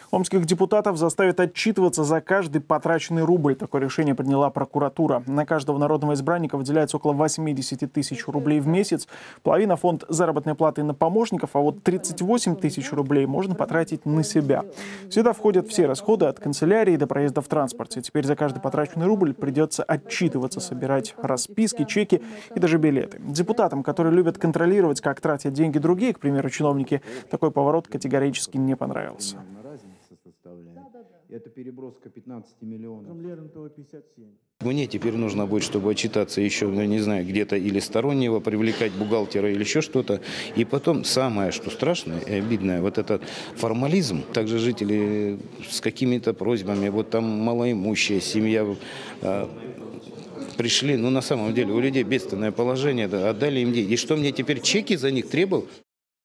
Омских депутатов заставят отчитываться за каждый потраченный рубль. Такое решение приняла прокуратура. На каждого народного избранника выделяется около 80 тысяч рублей в месяц. Половина — фонд заработной платы на помощников, а вот 38 тысяч рублей можно потратить на себя. Сюда входят все расходы от канцелярии до проезда в транспорте. Теперь за каждый потраченный рубль придется отчитываться, собирать расписки, чеки и даже билеты. Депутатам, которые любят контролировать, как тратят деньги другие, к примеру, чиновники, такой поворот категорически не понравился. Это переброска 15 миллионов. Мне теперь нужно будет, чтобы отчитаться еще, не знаю, где-то или стороннего привлекать бухгалтера или еще что-то. И потом самое, что страшное и обидное, вот этот формализм. Также жители с какими-то просьбами, вот там малоимущая семья пришли, ну на самом деле у людей бедственное положение, да, отдали им деньги. И что мне теперь чеки за них требовал?